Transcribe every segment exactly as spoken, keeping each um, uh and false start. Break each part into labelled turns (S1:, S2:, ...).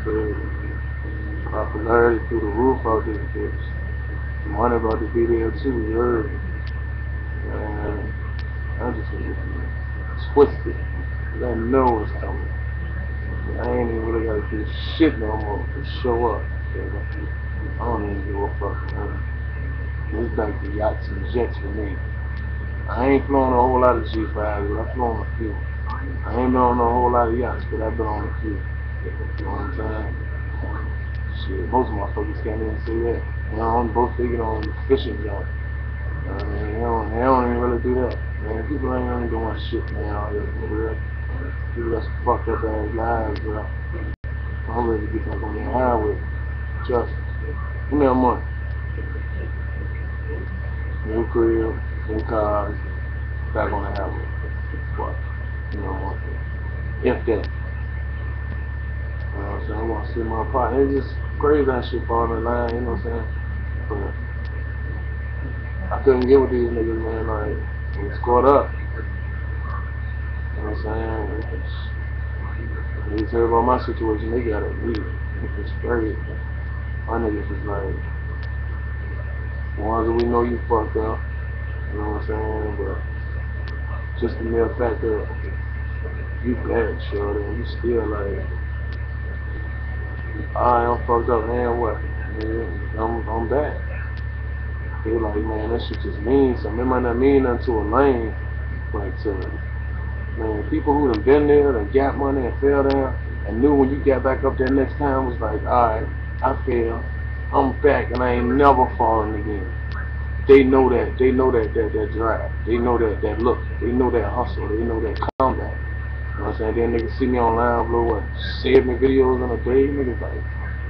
S1: crazy. Popularity through the roof out this bitch. Money about to be there too, you heard me. Man, I just was twisted. I know it's coming. I ain't even really gotta do shit no more to show up. I don't even give a fuck, man. It's back to yachts and jets for me. I ain't flown a whole lot of G fives, but I've flown a few. I ain't been on a whole lot of yachts, but I've been on a few. You know what I'm saying? Shit, most motherfuckers can't even say that. You know, I'm both thinking on fishing junk. I mean, they don't, they don't even really do that. Man, people ain't even doing shit, man, out here for real. People that's fucked up ass lives, bro. I'm ready to get back on the highway. Just, give me a month. New crib, new cars, back on the highway. What? You know what? If that. You know what I'm saying? I want to see my partner. It's just crazy that shit falling in line, you know what I'm saying? But I couldn't get with these niggas, man. Like, we scored up. You know what I'm saying? When you tell about my situation, they got it weak. It's crazy. My niggas is like, the ones that we know you fucked up. You know what I'm saying? But just the mere fact that you bad, shorty, and you still like, alright, I'm fucked up, man, what? Yeah, I'm, I'm back. They like, man, that shit just means something. It might not mean nothing to a lane, but to, man, people who done been there, done got money and fell there, and knew when you got back up there next time was like, alright, I fell, I'm back, and I ain't never falling again. They know that, they know that, that, that drive, they know that, that look, they know that hustle, they know that comeback. You know what I'm saying? Then niggas see me online, blow what, seven videos in a day, niggas like,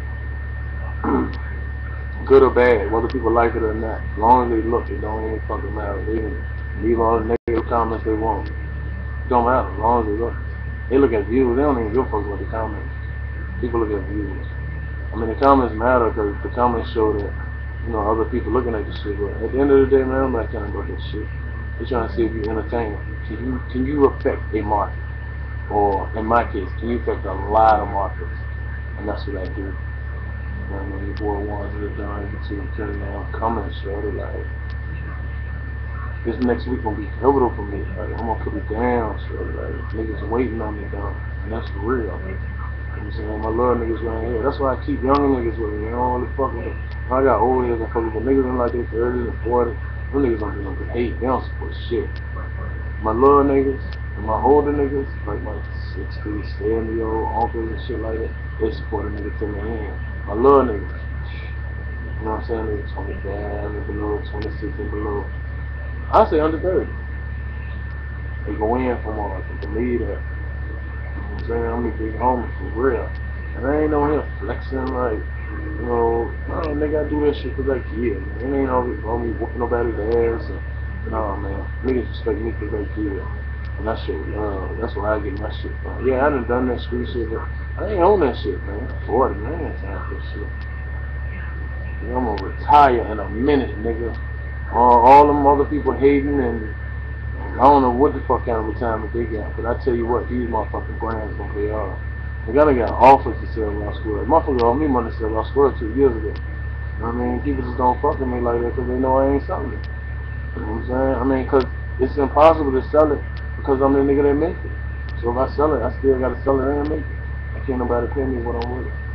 S1: good or bad, whether people like it or not, as long as they look, it don't even fucking matter. They can leave all the negative comments they want. It don't matter, as long as they look. They look at views, they don't even give a fuck about the comments. People look at views. I mean, the comments matter because the comments show that, you know, other people looking at the shit, but at the end of the day, man, I'm not trying to about that shit. They're trying to see if you entertain them. Can you, can you affect a market? Or, in my case, can you affect a lot of markets? And that's what I do. You know, when your boy wants to done, you see him killing them comments, so they're like, this next week gonna be pivotal for me. Like, I'm gonna put it down, so like, niggas waiting on me down. And that's for real. You know what I'm saying? My little niggas right here. That's why I keep younger niggas with me. I don't really fuck with them. When I got old niggas, I fuck with them. Niggas in like their thirties and forties. Them niggas don't be on the hate. They don't support shit. My little niggas and my older niggas, like my sixty, seventy year old uncles and shit like that, they support a nigga to the end. My little niggas, you know what I'm saying? They're twenty-five and below, twenty-six and below. I say under thirty. They go in for more. I can believe that. You know what I'm saying? I'm a big homie for real. And I ain't on here flexing like, you know, no, nigga, I do that shit because I care, man. It ain't always on me whooping nobody's ass. And, no, man. Niggas respect me because I care. And that shit love. That's why I get my shit from. Yeah, I done done that street shit, but I ain't on that shit, man. forty, man. I ain't time for that shit. You know, I'm gonna retire in a minute, nigga. Uh, all them other people hating and I don't know what the fuck kind of retirement they got, but I tell you what, these motherfucking brands gonna pay off. They gotta got offers to sell Raw Square. Motherfucker owed me money to sell Raw Square two years ago. You know what I mean? People just don't fuck with me like that because they know I ain't selling it. You know what I'm saying? I mean, because it's impossible to sell it because I'm the nigga that make it. So if I sell it, I still gotta sell it and make it. I can't nobody pay me what I'm worth.